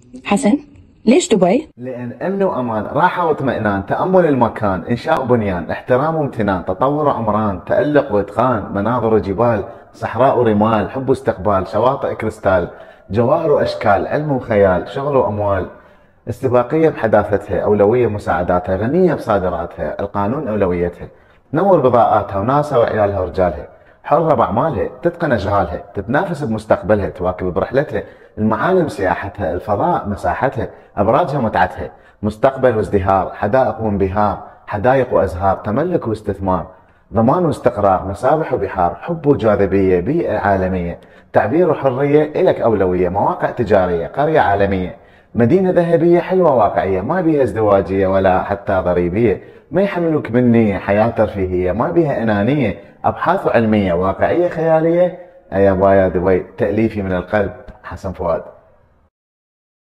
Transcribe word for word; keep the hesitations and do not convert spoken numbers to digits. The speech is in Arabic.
حسن، ليش دبي؟ لأن أمن وأمان، راحة واطمئنان، تأمل المكان، إنشاء بنيان، احترام وامتنان، تطور وعمران، تألق وإتقان، مناظر وجبال، صحراء ورمال، حب واستقبال، شواطئ كريستال، جواهر وأشكال، علم وخيال، شغل وأموال، استباقية بحداثتها، أولوية مساعداتها، غنية بصادراتها، القانون أولويتها، تنور بضاءاتها وناسها وعيالها ورجالها، حرة بأعمالها، تتقن أشغالها، تتنافس بمستقبلها، تواكب برحلتها، المعالم سياحتها، الفضاء مساحتها، أبراجها متعتها، مستقبل وازدهار، حدائق وانبهار، حدائق وأزهار، تملك واستثمار، ضمان واستقرار، مسابح وبحار، حب وجاذبية، بيئة عالمية، تعبير وحرية، إلك أولوية، مواقع تجارية، قرية عالمية، مدينة ذهبية حلوة واقعية، ما بيها ازدواجية ولا حتى ضريبية، ما يحملوك مني حياة ترفيهية، ما بيها أنانية، أبحاث علمية، واقعية خيالية. يا بايا دبي، تأليفي من القلب، حسن فؤاد.